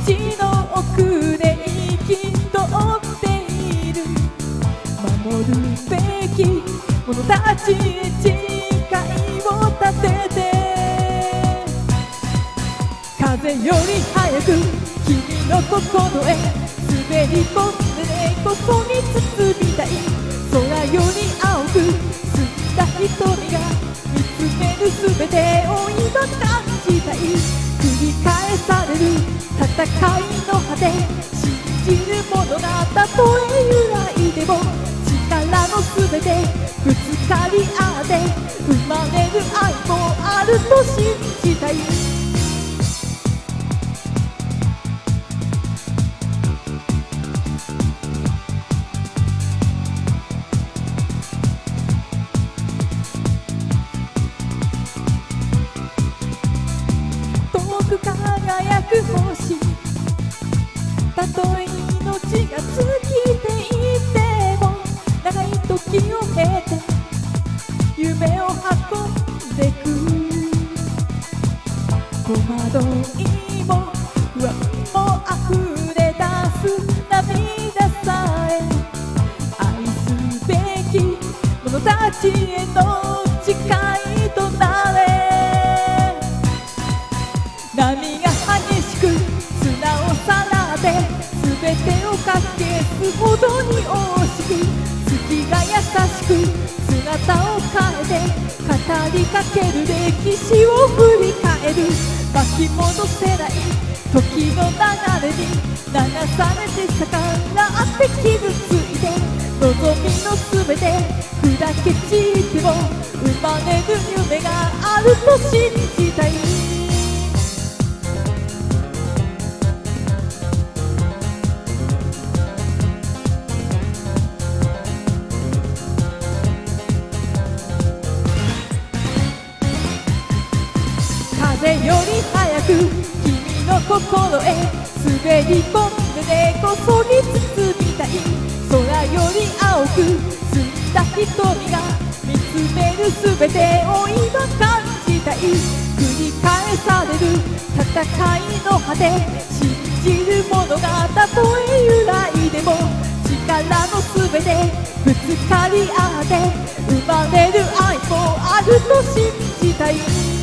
地の奥で生きとっている。守るべき者たちへ誓いを立てて、風より早く君の心へ滑り込んで根こそぎ包みたい。空より青く澄んだ瞳が見つめる全てを今感じたい。繰り返される戦いの果て、信じるものがたとえ揺らいでも力の全てぶつかり合って生まれる愛もあると信じたい。遠く輝く星、たとえ命が尽きていても長い時を経て夢を運んでく。戸惑いも不安も溢れ出す涙さえ、愛すべき者たちへの誓いとなれ。波が激しく砂をさらって全てをかき消すほどに大しく、月が優しく姿を変えて語りかける歴史を振り返る。巻き戻せない時の流れに流されて逆らって傷ついて、望みの全て砕け散っても生まれる夢があると信じたい。風より早く君の心へ滑り込んで根こそぎ包みたい。空より青く澄んだ瞳が見つめる全てを今感じたい。繰り返される戦いの果て、信じるものがたとえ揺らいでも力の全てぶつかり合って生まれる愛もあると信じたい。